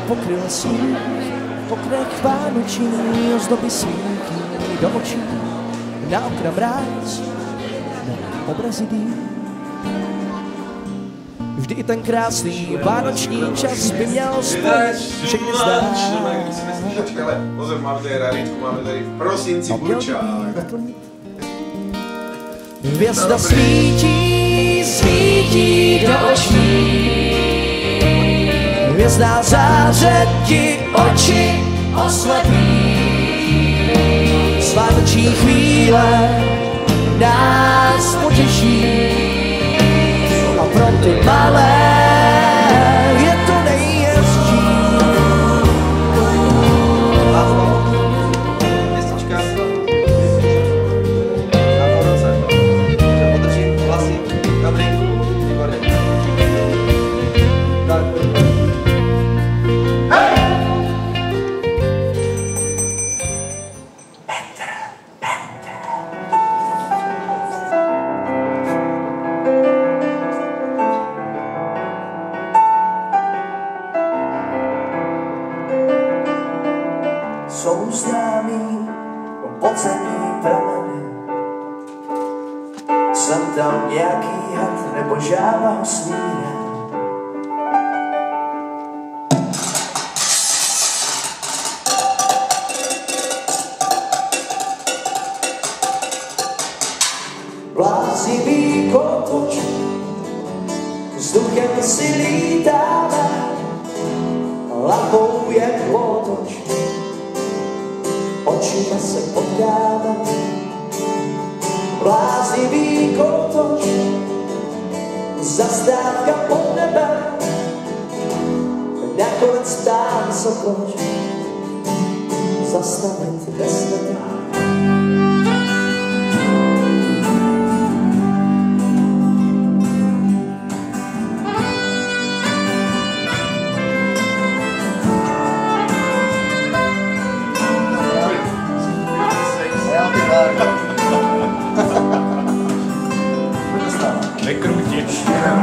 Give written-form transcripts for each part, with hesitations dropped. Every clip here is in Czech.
pokryl sníh, oknek vánoční, ozdoby svítí do očí, na okna mráz, na obrazy dým. Vždy i ten krásný vánoční čas by měl spojit všechny zdát. Pozor, máme tady raričku, máme tady v prosinci burčák. Hvězda svítí, svítí do očí. Hvězda záře ti oči oslepí. Svánoční chvíle nás potěší. A pro ty malé je to nejhezčí. Jsou známý podzemní prameny. Jsem tam nějaký had nebo žába ho snídá. Bláznivý kotouč, vzduchem si lítáme, hlavou je potoč. Očima se potkáme, bláznivý kotouč, zastávka pod nebem, nakonec ptám se proč zastavit bez nebe. Nekrutič.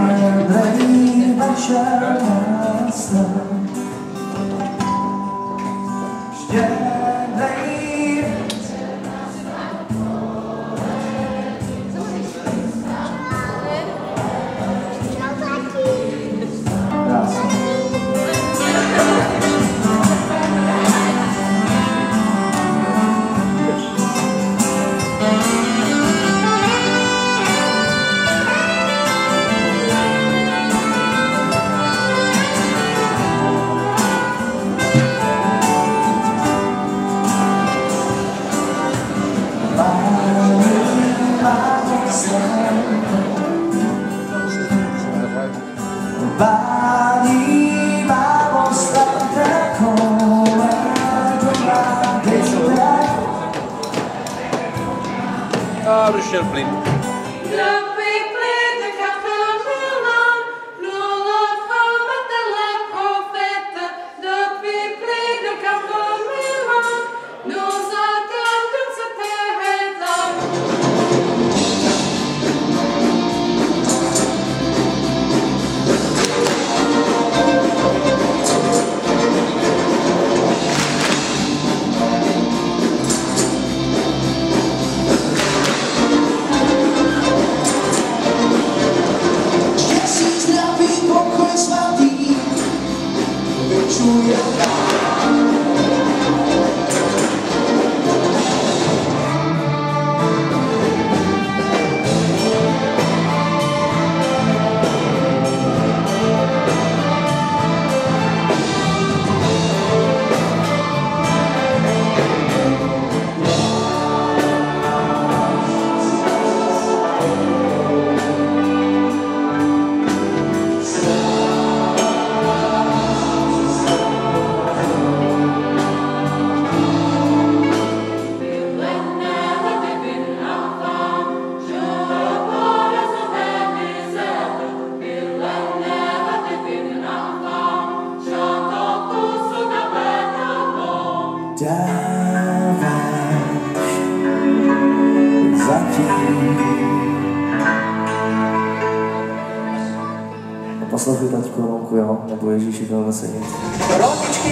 Rušil plyn. Poslouchej taťku, mamku, jo? Nebo Ježíši, to zase nic.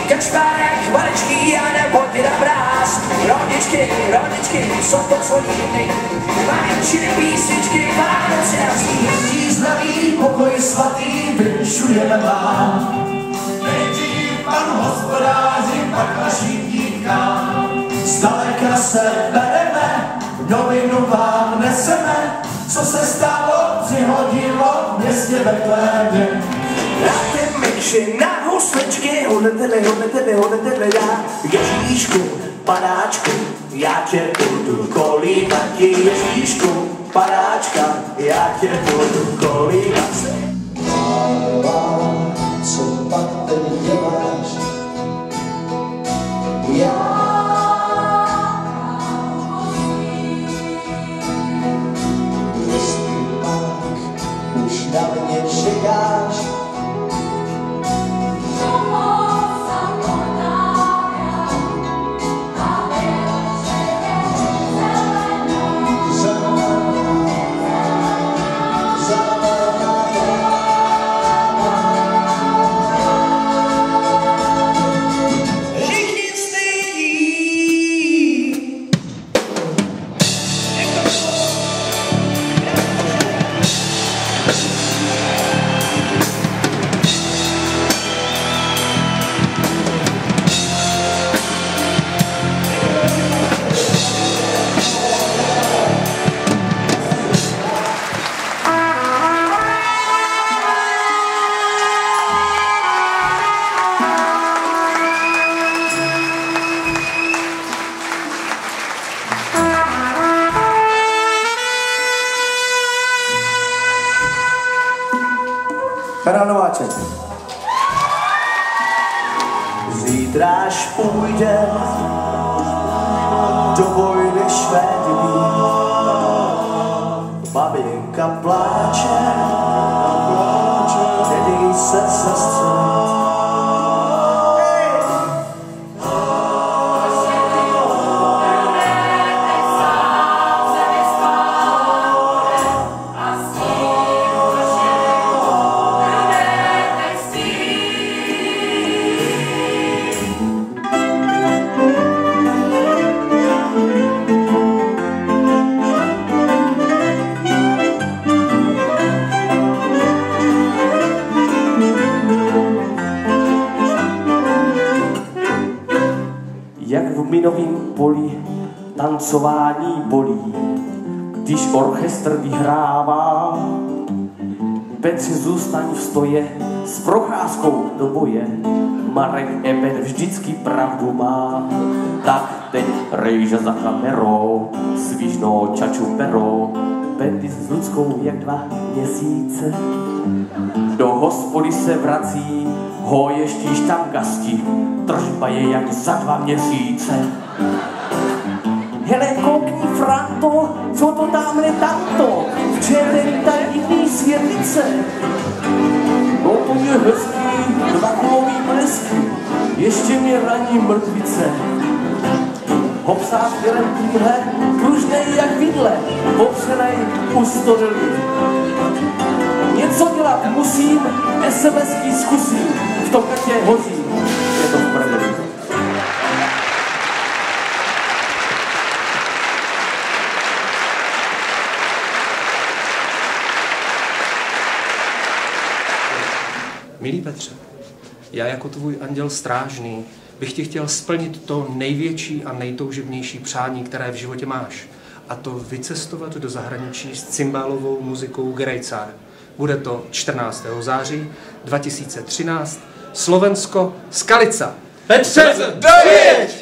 Kašpárek, maličký a nebo ty na mráz. Rodičky, jsou to svodiny. Maminčiny písničky, Vánoce a zní. Zdraví, pokoj svatý, vyšujeme vám. Nejdřív panu hospodáři, pak našim dítkám. Zdaleka se bereme, novinu vám neseme, co se stalo, přihodilo v městě Betlémě. A ty myši na husličky, hodetele já, Ježíšku, padáčku, já tě budu kolíbat ti, Ježíšku, padáčka, já tě budu kolíbat. Co pak teď děláš? Já na mě čekáš. Karel Nováček. Zítráž půjde do vojny švédní. Maminka pláče, nedej se sestře. Jak v minovém poli tancování bolí, když orchestr vyhrává. Petře, zůstaň v stoje s Procházkou do boje, Marek Eben vždycky pravdu má. Tak teď rejže za kamerou, svížno čaču pero, Bendy s Ludskou jak 2 měsíce. Do hospody se vrací, hoještí štamgasti, tržba je jak za 2 měsíce. Hele, koukni, Franto, co to tamhle tamto, v červený tajný světlice. No to je hezký, 2 kulový blesky, ještě mě raní mrtvice. Hopsá směrem tímhle, pružnej jak vidle, popřenej u stodelí. Něco dělat musím, SMS-ky zkusím, v tokatě hoří, je to v prdeli. Milý Petře, já jako tvůj anděl strážný bych ti chtěl splnit to největší a nejtoužebnější přání, které v životě máš. A to vycestovat do zahraničí s cymbálovou muzikou Grejcar. Bude to 14. září 2013, Slovensko, Skalica. Petře, dojedeš!